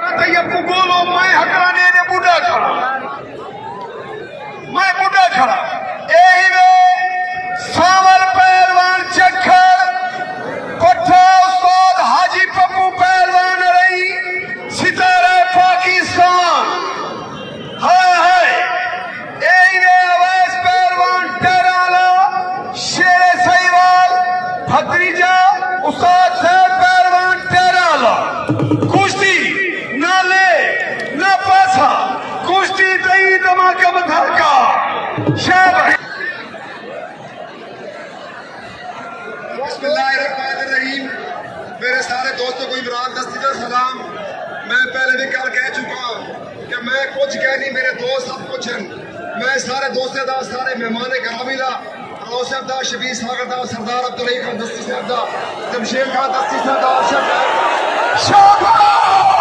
मैं हकराने ने बूढ़ा खड़ा, मैं बूढ़ा खड़ा यही में सावल पहलवान चक्कर पट्टा उस्ताद हाजी पप्पू पहलवान रही सितारा पाकिस्तान है यही में अवैस पहलवान टेराला शेर सहीवाल भतीजा उस्ताद साहब पहलवान टेराला कुश्ती नाले न पासा कुश्ती दई धमाका धड़का शाबाश। बिस्मिल्लाहिर्रहमानिर्रहीम। मेरे सारे दोस्तों को इमरान दस्ती का सलाम। मैं पहले भी कल कह चुका कि मैं कुछ कह नहीं, मेरे दोस्त सब कुछ हैं। मैं सारे दोस्तों का सारे मेहमान ग्रामी का रोशन दा शबीर सागर दा सरदार अब्दुल रहीम खान दस्ती साहब दा जमशेद खान दस्ती साहब दा शाबाश।